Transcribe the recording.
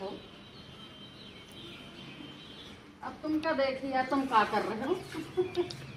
हो। अब तुम क्या देखिए, तुम क्या कर रहे हो?